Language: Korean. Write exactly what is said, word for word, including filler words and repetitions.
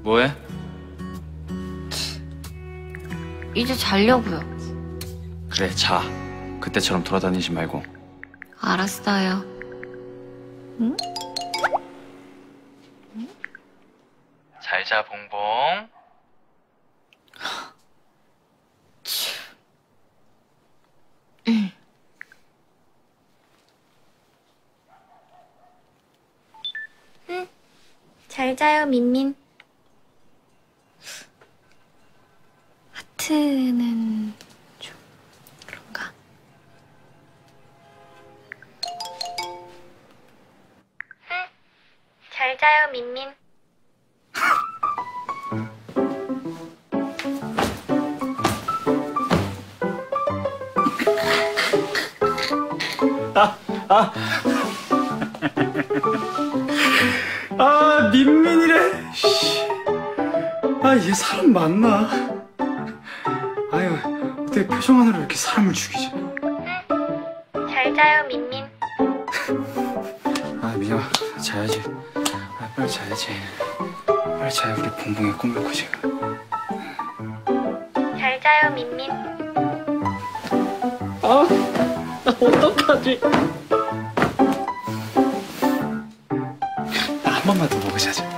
뭐해? 이제 자려고요. 그래, 자. 그때처럼 돌아다니지 말고. 알았어요. 응? 잘 자, 봉봉. 응. 응. 잘 자요, 민민. 하트는 좀 그런가? 응. 잘 자요, 민민. 아, 아. 아, 민민이래. 아, 얘 사람 맞나? 아유, 어떻게 표정 하나로 이렇게 사람을 죽이지? 응. 잘 자요, 민민. 아, 민영아, 자야지. 아, 빨리 자야지. 빨리 자야 우리 봉봉이 꿈을 꾸지. 잘 자요, 민민. 아, 나 어떡하지? 한 번만 더 보고 자자.